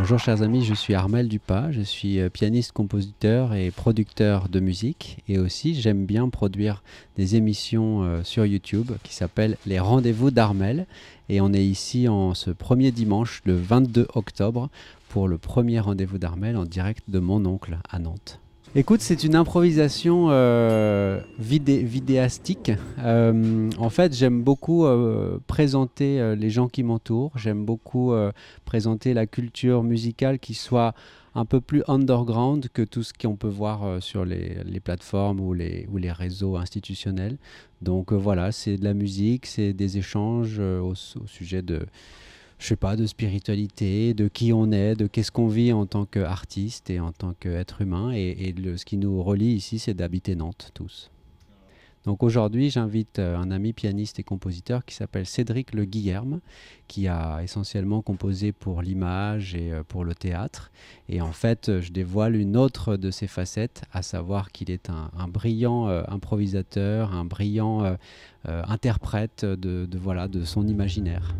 Bonjour chers amis, je suis Armel Dupas, je suis pianiste, compositeur et producteur de musique et aussi j'aime bien produire des émissions sur YouTube qui s'appellent Les Rendez-vous d'Armel et on est ici en ce premier dimanche, le 22 octobre, pour le premier Rendez-vous d'Armel en direct de mon oncle à Nantes. Écoute, c'est une improvisation vidéastique. En fait, j'aime beaucoup présenter les gens qui m'entourent. J'aime beaucoup présenter la culture musicale qui soit un peu plus underground que tout ce qu'on peut voir sur les plateformes ou les réseaux institutionnels. Donc voilà, c'est de la musique, c'est des échanges au sujet de... je sais pas, de spiritualité, de qui on est, de qu'est-ce qu'on vit en tant qu'artiste et en tant qu'être humain. Et ce qui nous relie ici, c'est d'habiter Nantes, tous. Donc aujourd'hui, j'invite un ami pianiste et compositeur qui s'appelle Cédric Le Guillerme, qui a essentiellement composé pour l'image et pour le théâtre. Et en fait, je dévoile une autre de ses facettes, à savoir qu'il est un brillant improvisateur, un brillant interprète de son imaginaire.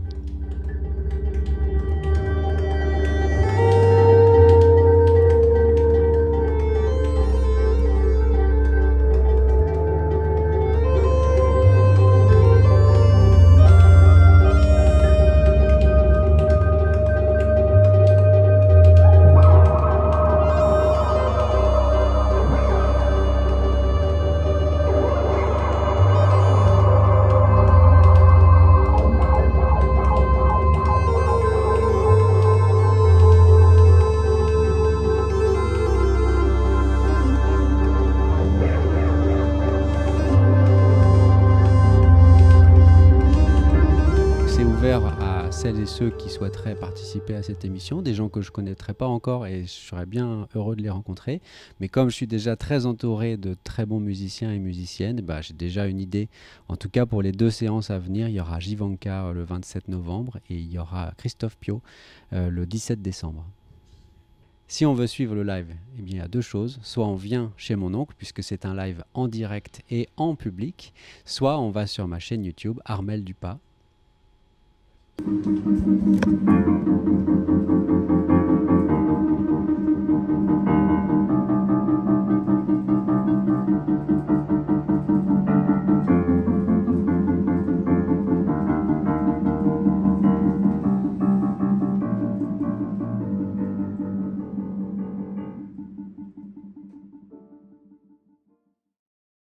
À celles et ceux qui souhaiteraient participer à cette émission, des gens que je ne connaîtrais pas encore et je serais bien heureux de les rencontrer. Mais comme je suis déjà très entouré de très bons musiciens et musiciennes, j'ai déjà une idée. En tout cas, pour les 2 séances à venir, il y aura Jivanka le 27 novembre et il y aura Christophe Piot le 17 décembre. Si on veut suivre le live, eh bien, il y a 2 choses. Soit on vient chez mon oncle, puisque c'est un live en direct et en public, soit on va sur ma chaîne YouTube, Armel Dupas.